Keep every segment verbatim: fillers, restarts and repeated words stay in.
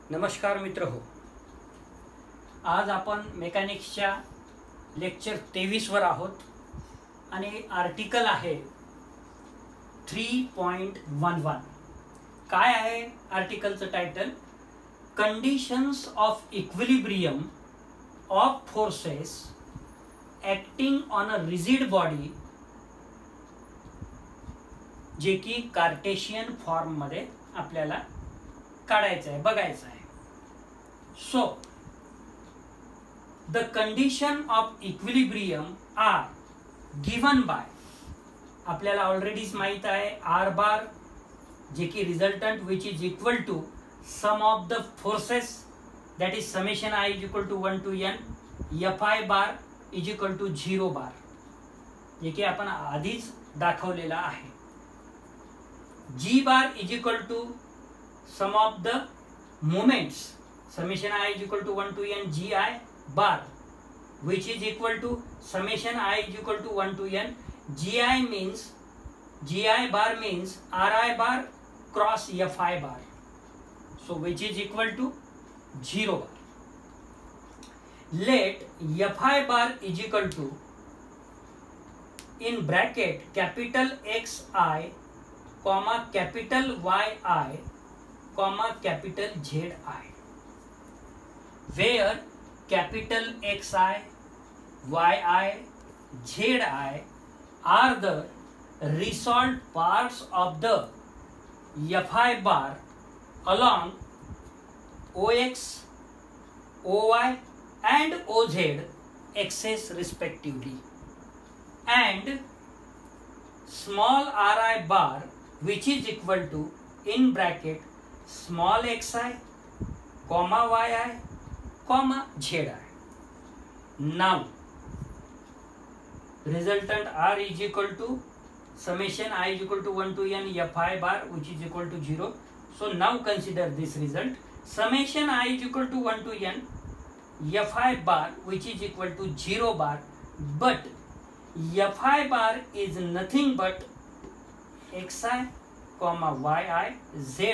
नमस्कार मित्र हो, आज आपण मेकॅनिक्सच्या लेक्चर तेवीस वर आहोत आणि आर्टिकल आहे थ्री पॉइंट वन वन. काय आहे आर्टिकलचं title? Conditions of equilibrium of forces acting on a rigid body, जे की कार्टेशियन फॉर्म मध्ये आपल्याला काढायचं आहे, बघायचं आहे. So the condition of equilibrium are given by, आपल्याला ऑलरेडीच माहित आहे, आर बार जे की resultant which is equal to sum of the forces, that is summation i is equal to one to n, F i bar is equal to zero bar, जे की आपण आधीच दाखवलेला आहे. G bar is equal to sum of the moments, summation I is equal to one to n gi bar, which is equal to summation I is equal to one to n gi means gi bar means ri bar cross fi bar, so which is equal to zero bar. Let fi bar is equal to, in bracket, capital Xi comma capital Yi comma capital Z I, where capital X I, Y I, Z I are the resolved parts of the Fi bar along O X, O Y and O Z axis respectively, and small ri bar which is equal to, in bracket, small xi, comma yi, comma zi. Now, resultant r is equal to summation I is equal to one to n fi bar which is equal to zero. So now consider this result. Summation I is equal to one to n fi bar which is equal to zero bar, but fi bar is nothing but xi, comma yi, zi.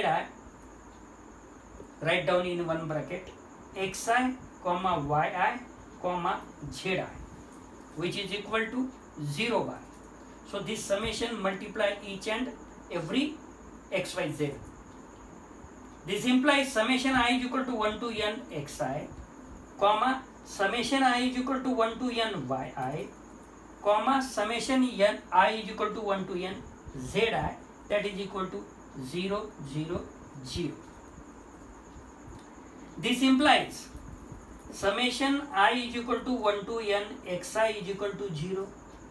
Write down in one bracket xi, comma yi, comma zi, which is equal to zero bar. So this summation multiply each and every xyz. This implies summation I is equal to one to n xi, comma summation I is equal to one to n yi, comma summation n I is equal to one to n zi, that is equal to zero, zero, zero. This implies summation I is equal to one to n xi is equal to zero,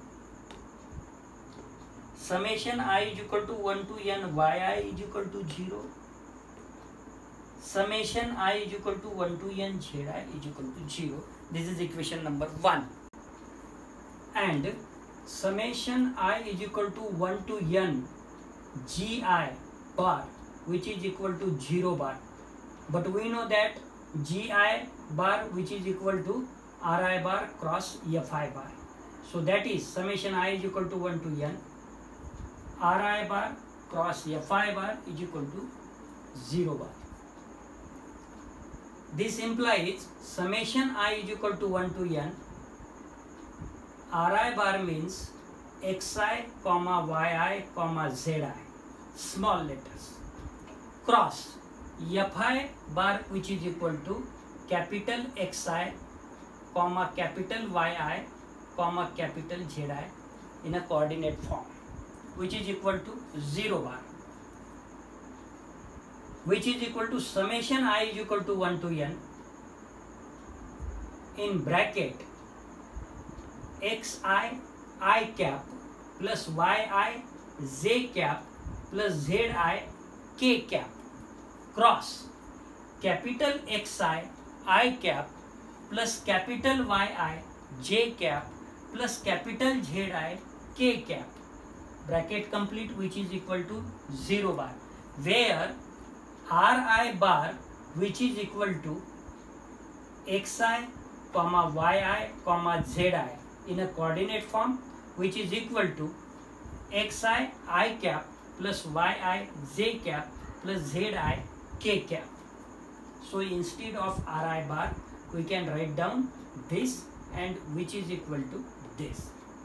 summation I is equal to one to n yi is equal to zero, summation I is equal to one to n zi is equal to zero. This is equation number one. And summation I is equal to one to n gi bar which is equal to zero bar, but we know that gi bar which is equal to ri bar cross fi bar, so that is summation I is equal to one to n ri bar cross fi bar is equal to zero bar. This implies summation I is equal to one to n ri bar means xi, comma yi, comma zi, small letters, cross fi bar which is equal to capital Xi, comma capital Yi, comma capital Zi in a coordinate form, which is equal to zero bar, which is equal to summation I is equal to one to n, in bracket xi I cap plus yi j cap plus zi k cap, cross capital Xi I cap plus capital Yi j cap plus capital Zi k cap, bracket complete, which is equal to zero bar, where ri bar which is equal to xi, comma yi, comma zi in a coordinate form, which is equal to xi I cap plus yi j cap plus zi k cap. So instead of Ri bar, we can write down this, and which is equal to this.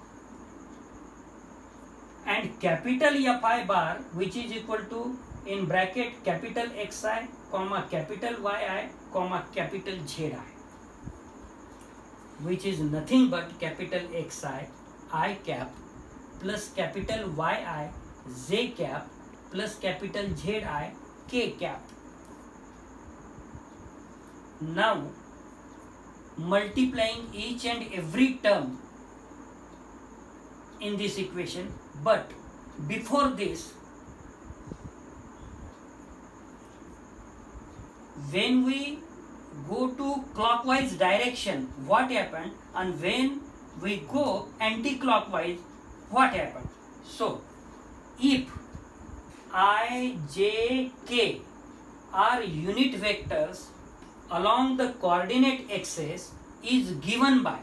And capital Fi bar, which is equal to, in bracket, capital Xi, comma capital Yi, comma capital Zi, which is nothing but capital Xi I cap plus capital Yi J cap plus capital Zi K cap. Now multiplying each and every term in this equation, but before this, when we go to clockwise direction, what happened, and when we go anti-clockwise, what happened? So if I, J, K are unit vectors along the coordinate axis is given by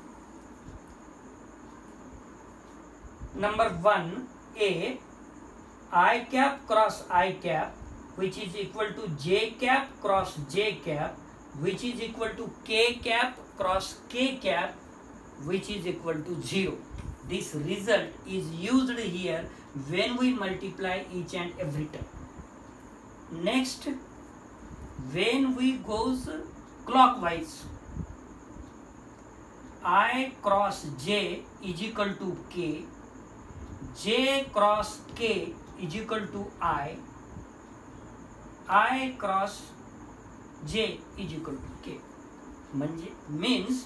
number one, A, I cap cross I cap, which is equal to J cap cross J cap, which is equal to K cap cross K cap, which is equal to zero. This result is used here when we multiply each and every term. Next, when we goes clockwise, I cross J is equal to K, J cross K is equal to I, I cross J is equal to K. Means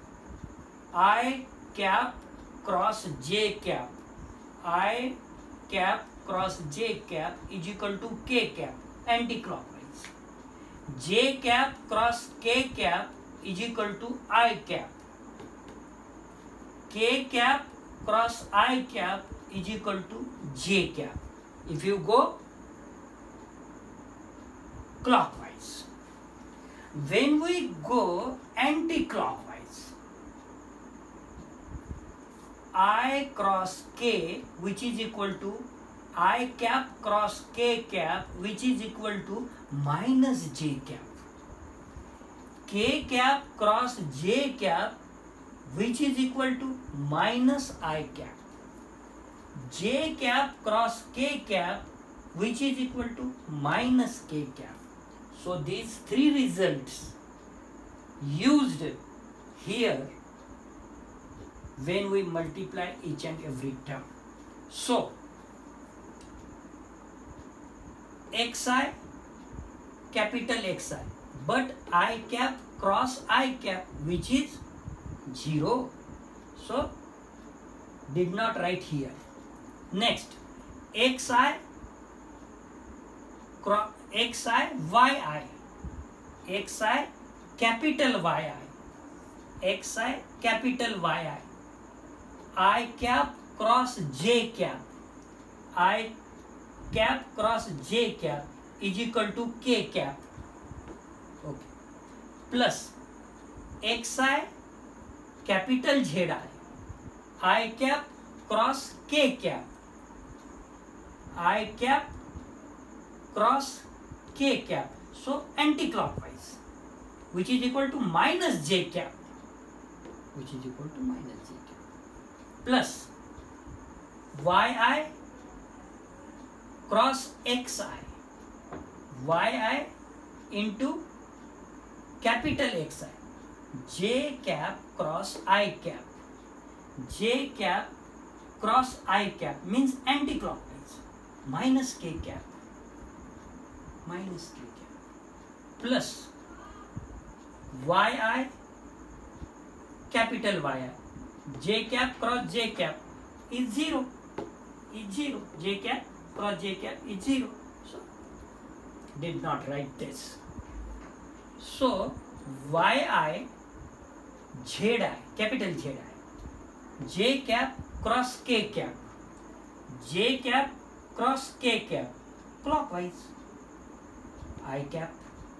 I cap cross J cap, I cap cross J cap is equal to K cap, anti-clockwise. J cap cross K cap is equal to I cap, K cap cross I cap is equal to J cap. If you go clockwise, when we go anti-clockwise, I cross K, which is equal to I cap cross K cap, which is equal to minus J cap, K cap cross J cap, which is equal to minus I cap, J cap cross K cap, which is equal to minus K cap. So these three results used here when we multiply each and every term. So Xi, capital Xi, but I cap cross I cap, which is zero. So did not write here. Next, Xi, Xi, Yi, Xi, capital Yi, Xi, capital Yi, I cap cross J cap, I cap cross J cap is equal to K cap, okay, plus Xi, capital Zi, I cap cross K cap, I cap cross K cap, so anti-clockwise, which is equal to minus J cap, which is equal to minus J cap, plus Yi cross Xi, Yi into capital Xi, J cap cross I cap, J cap cross I cap means anti-clockwise, minus K cap, minus K cap, plus Yi, capital Yi, J cap cross J cap is zero, is zero, J cap cross J cap is zero, so did not write this. So Yi, Zi, capital Zi, J cap cross K cap, J cap cross K cap, clockwise, I cap,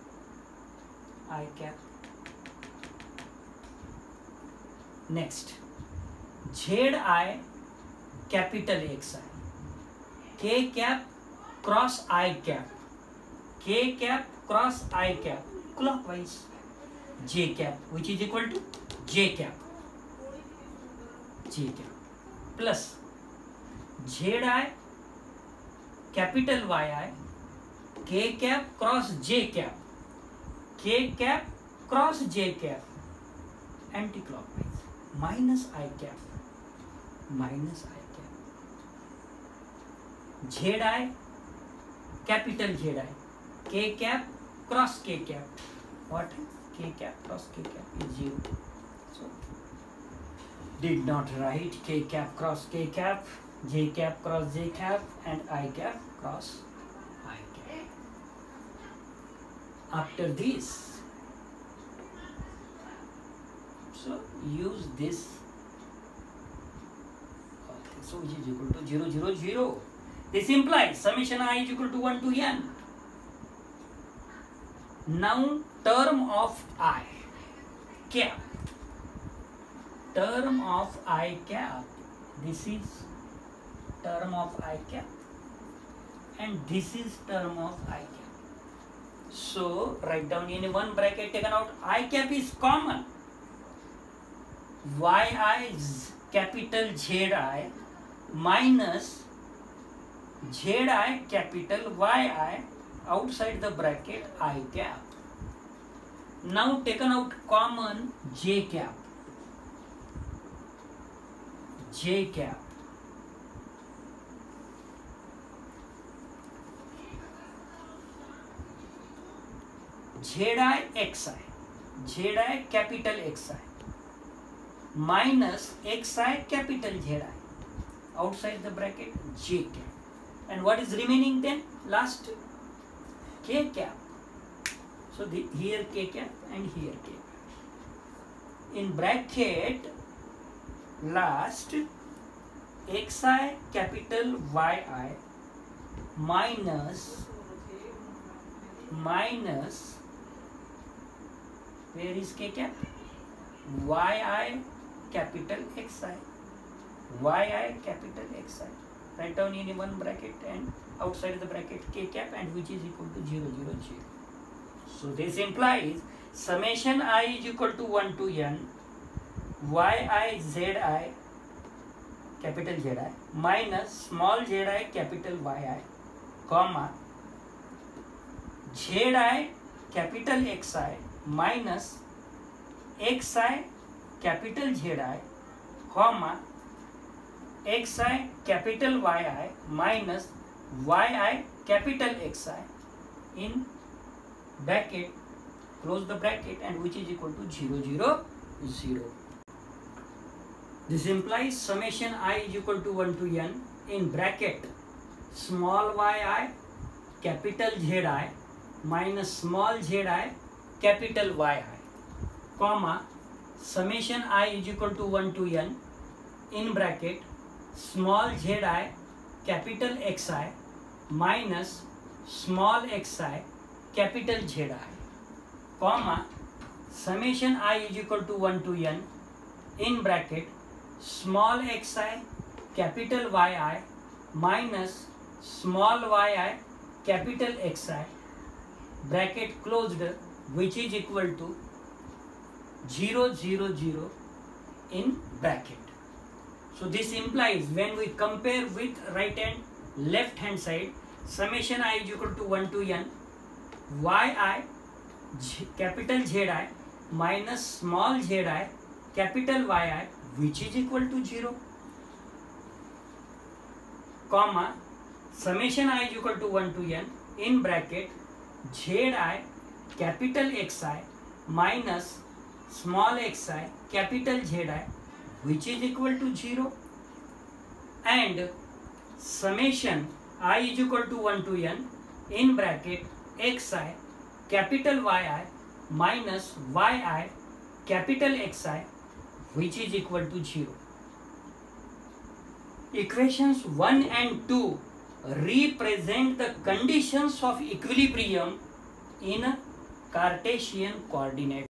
I cap. Next, Zi, capital Xi, K cap cross I cap, K cap cross I cap, clockwise. J cap, which is equal to J cap, J cap plus Z I capital Y I, K cap cross J cap, K cap cross J cap, anti-clockwise, minus I cap, minus I cap, Z I capital Z I, K cap cross K cap, what is K cap cross K cap is zero. So did not write K cap cross K cap, J cap cross J cap, and I cap cross I cap. After this, so use this. Okay, so which is equal to zero, zero, zero. This implies summation I is equal to one to n. Now term of I cap, term of I cap, this is term of I cap and this is term of I cap. So write down in one bracket taken out, I cap is common. Yi is capital Z I minus Z I capital Y I outside the bracket I cap. Now taken out common J cap, J cap Z I X I, Z I capital X I minus X I capital Z I outside the bracket J cap. And what is remaining then? Last K cap. So the, here K cap and here K cap. In bracket last Xi capital Yi minus minus where is K cap? Yi capital Xi, Yi capital Xi. Write down in one bracket and outside the bracket K cap, and which is equal to zero, zero, zero. So this implies summation I is equal to one to n Yi Zi capital Z I minus small z I capital Yi comma Z I capital Xi minus Xi capital Z I comma Xi capital Yi minus Yi capital Xi in bracket, close the bracket, and which is equal to zero, zero, zero. This implies summation I is equal to one to n in bracket small yi capital Z I minus small z I capital yi comma summation I is equal to one to n in bracket small z I capital Xi minus small xi capital Z I comma summation I is equal to one to n in bracket small xi capital Yi minus small yi capital Xi bracket closed, which is equal to zero, zero, zero in bracket. So this implies when we compare with right hand left hand side, summation I is equal to one to n yi capital Z I minus small z I capital Yi, which is equal to zero, comma summation I is equal to one to n in bracket Z I capital Xi minus small xi capital Z I, which is equal to zero, and summation I is equal to one to n in bracket Xi capital Yi minus Yi capital Xi, which is equal to zero. Equations one and two represent the conditions of equilibrium in a Cartesian coordinate.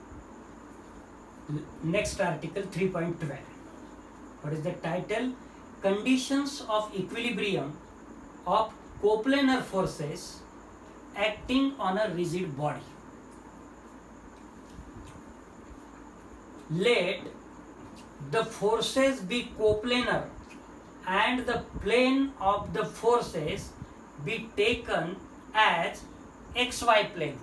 Next article three point twelve. What is the title? Conditions of equilibrium of coplanar forces acting on a rigid body. let the forces be coplanar and the plane of the forces be taken as xy plane.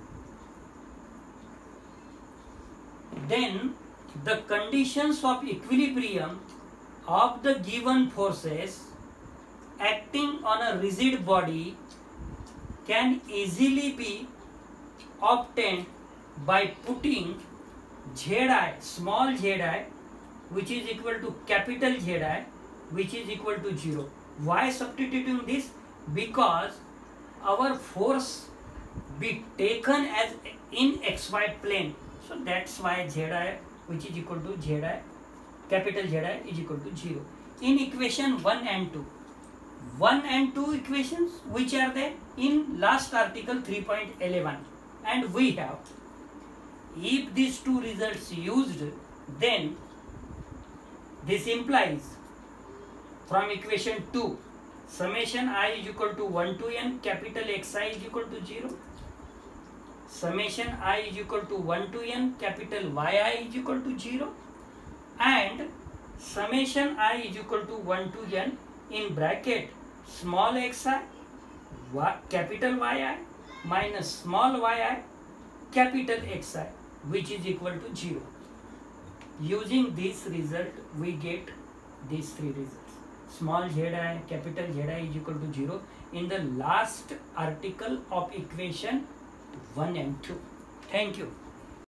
Then the conditions of equilibrium of the given forces acting on a rigid body can easily be obtained by putting Zi, small zi, which is equal to capital Zi, which is equal to zero. Why substituting this? Because our force be taken as in xy plane. So that's why Zi, which is equal to Zi, capital Zi is equal to zero. In equation one and two. one and two equations which are there in last article three point eleven. And we have, if these two results used, then this implies from equation two, summation I is equal to one to n, capital Xi is equal to zero. Summation I is equal to one to n, capital Yi is equal to zero. And summation I is equal to one to n in bracket small xi, capital Yi minus small yi, capital Xi, which is equal to zero. Using this result, we get these three results. Small zi, capital Zi is equal to zero in the last article of equation one and two. Thank you.